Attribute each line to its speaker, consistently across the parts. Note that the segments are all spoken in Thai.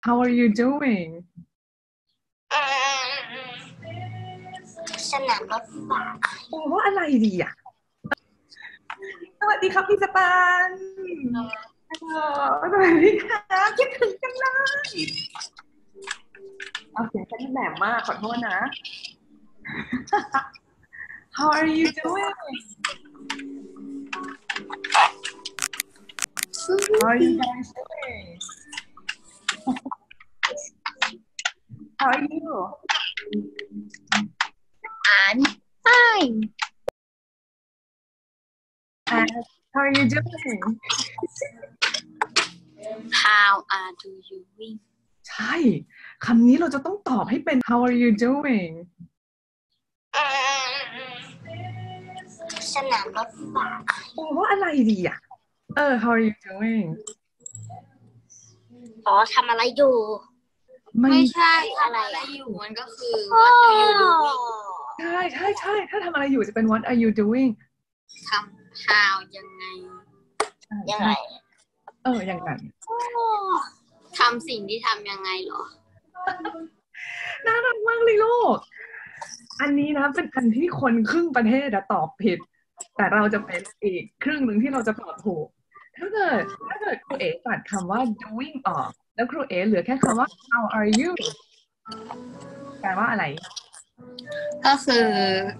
Speaker 1: How are you doing
Speaker 2: สนามรถไฟ
Speaker 1: โอ้ว่าอะไรดีอ่ะสวัสดีครับพี่สปานสวัสดีค่ะคิดถึงจังเลยเอาเสียงฉันแหลมมากขอโทษนะ How are you doing How are you guys doing How are you
Speaker 2: I'm fine
Speaker 1: How are you doing
Speaker 2: How are you doing
Speaker 1: ใช่คำนี้เราจะต้องตอบให้เป็น How are you doing
Speaker 2: สนามรถไฟ
Speaker 1: โอ้ว่าอะไรดีอ่ะHow are you doing
Speaker 2: ทำอะไรอยู่ไม่ใช่อะไรอยู่มันก็คือ What are you doing
Speaker 1: ใช่ถ้าทำอะไรอยู่จะเป็น What are you doing
Speaker 2: ทำ How ยังไงยังไง
Speaker 1: อย่างนั้น
Speaker 2: ทำสิ่งที่ทำยังไงเหรอ
Speaker 1: น่ารักมากเลยลูกอันนี้นะเป็นอันที่คนครึ่งประเทศตอบผิดแต่เราจะเป็นอีกครึ่งหนึ่งที่เราจะตอบถูกถ้าเกิดครูเอ๋ตัดคำว่า doing ออกแล้วครูเอ๋เหลือแค่คำว่า how are you แปลว่าอะไร
Speaker 2: ก็คือ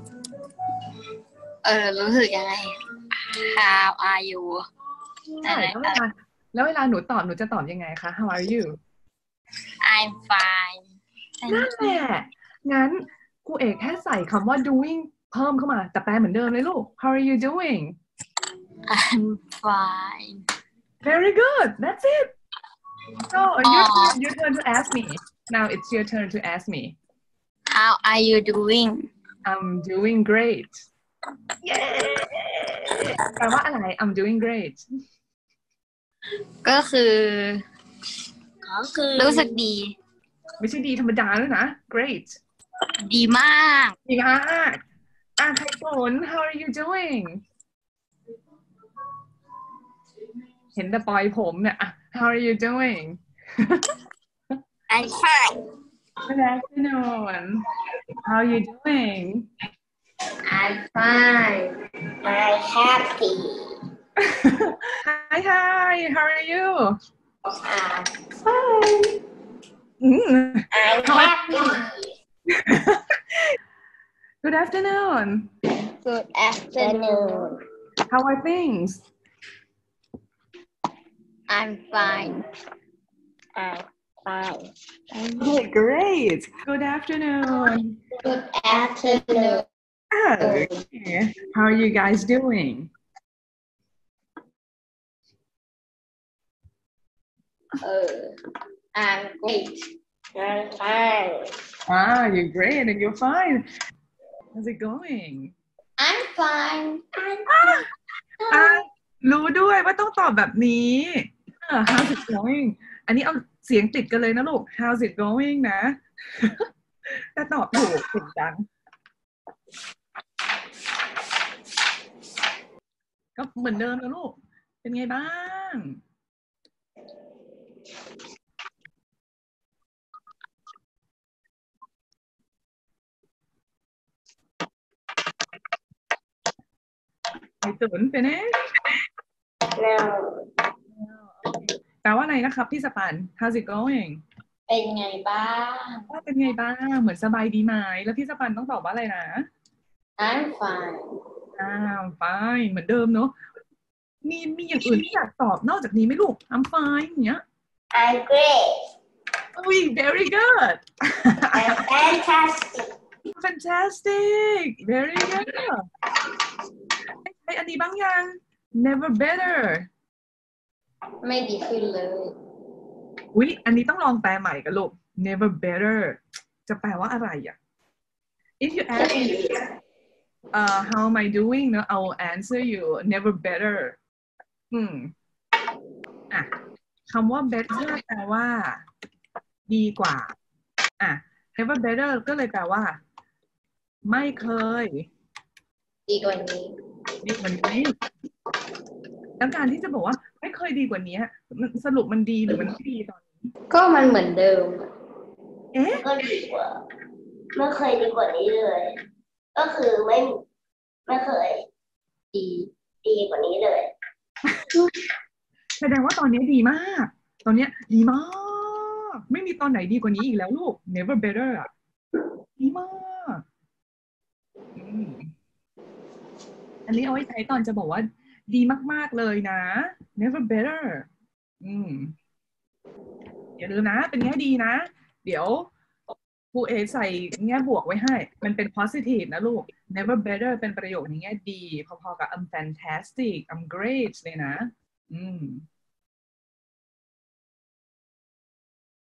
Speaker 2: รู้สึกยังไง How are you
Speaker 1: ใช่แล้วเวลาหนูตอบหนูจะตอบยังไงคะ How are you
Speaker 2: I'm fine
Speaker 1: นั่นแหละงั้นครูเอกแค่ใส่คำว่า doing เพิ่มเข้ามาแต่แปลเหมือนเดิมเลยลูก How are you doing
Speaker 2: I'm fine
Speaker 1: Very good that's it so your turn to ask me now it's your turn to ask me
Speaker 2: How are you doing
Speaker 1: I'm doing great Yay แปลว่าอะไร I'm doing great
Speaker 2: ก็คือรู้สึกดี
Speaker 1: ไม่ใช่ดีธรรมดาด้วยนะ great
Speaker 2: ดีมาก
Speaker 1: ใครฝน how are you doing เห็นแต่ปล่อยผมเนี่ย how are you doing
Speaker 2: I'm fine
Speaker 1: Good afternoon how are you doing
Speaker 2: I'm fine I'm happy
Speaker 1: Hi how are you
Speaker 2: I'm fine I'm happy
Speaker 1: Good afternoon
Speaker 2: Good afternoon
Speaker 1: How are things
Speaker 2: I'm fine I'm fine
Speaker 1: Okay, great Good afternoon
Speaker 2: Good afternoon
Speaker 1: Okay. How are you guys doing
Speaker 2: I'm great I'm fine
Speaker 1: You're great and you're fine How's it going
Speaker 2: I'm fine
Speaker 1: รู้ด้วยว่าต้องตอบแบบนี้ How's it going อันนี้เอาเสียงติดกันเลยนะลูก How's it going นะ แต่ตอบถูกถูกจังก็เหมือนเดิมนะลูก เป็นไงบ้าง ไอ้ตุ๋นเป็นไง แปลว่าอะไรนะครับพี่สปัน How's it going
Speaker 2: เป็นไงบ้าง
Speaker 1: ว่าเป็นไงบ้างเหมือนสบายดีไหมแล้วพี่สปันต้องตอบว่าอะไรนะ
Speaker 2: I'm fine
Speaker 1: fine เหมือนเดิมเนอะมีอย่างอื่นที่อยากตอบนอกจากนี้ไหมลูก I'm fine อย่างเงี้ย
Speaker 2: I'm great
Speaker 1: very good
Speaker 2: I'm
Speaker 1: fantastic very good ใช้อันนี้บ้างยัง never better
Speaker 2: ไม่ดีขึ้นเลย
Speaker 1: อันนี้ต้องลองแปลใหม่กันลูก never better จะแปลว่าอะไรอ่ะ if you ask me how am I doing เนอะ I will answer you never better คำว่า better แปลว่าดีกว่าnever better ก็เลยแปลว่าไม่เคย
Speaker 2: ดีกว่านี้
Speaker 1: แล้วการที่จะบอกว่าไม่เคยดีกว่านี้สรุปมันดีหรือมันไม่ดีตอนนี้
Speaker 2: ก็มันเหมือนเดิม
Speaker 1: เอ๊ะ
Speaker 2: ก็ดีกว่าไม่เคยดีกว่านี้เลย ก็คือไม่เคยดีกว่านี้เลย
Speaker 1: แสดงว่าตอนนี้ดีมาก ตอนนี้ดีมาก ไม่มีตอนไหนดีกว่านี้อีกแล้วลูก never better อ่ะดีมากอันนี้เอาไว้ใช้ตอนจะบอกว่าดีมากๆเลยนะ never better อย่าลืมนะเป็นแง่ดีนะเดี๋ยวครูเอใส่แง่บวกไว้ให้มันเป็น positive นะลูก never better เป็นประโยคในแง่ดีพอๆกับ I'm fantastic I'm great เลยนะ